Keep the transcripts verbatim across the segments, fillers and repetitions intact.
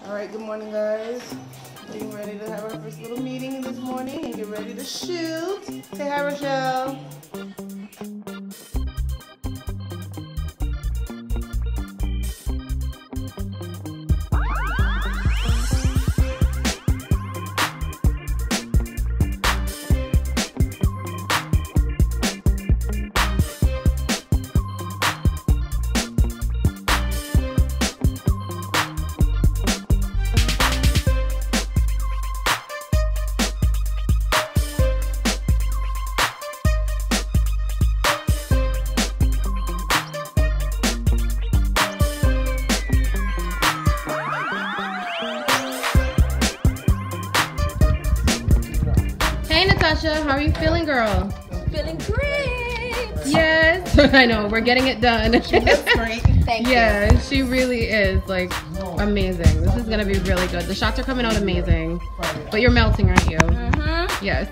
Alright, good morning guys. Getting ready to have our first little meeting this morning and get ready to shoot. Say hi, Rochelle. Natasha, how are you feeling, girl? Feeling great. Yes, I know. We're getting it done. She looks great. Thank yeah, you. she really is like amazing. This is gonna be really good. The shots are coming out amazing. But you're melting, aren't you? Mm-hmm. Yes.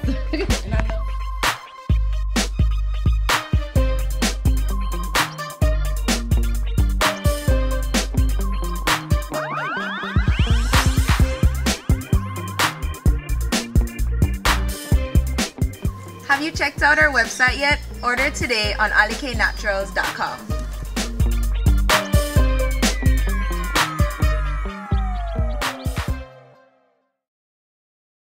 Have you checked out our website yet? Order today on alikay naturals dot com.